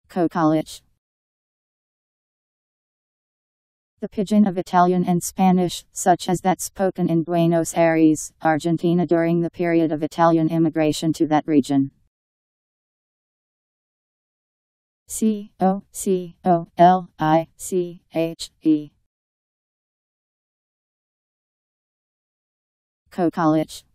Cocoliche. The pidgin of Italian and Spanish, such as that spoken in Buenos Aires, Argentina during the period of Italian immigration to that region. Cocoliche. Cocoliche.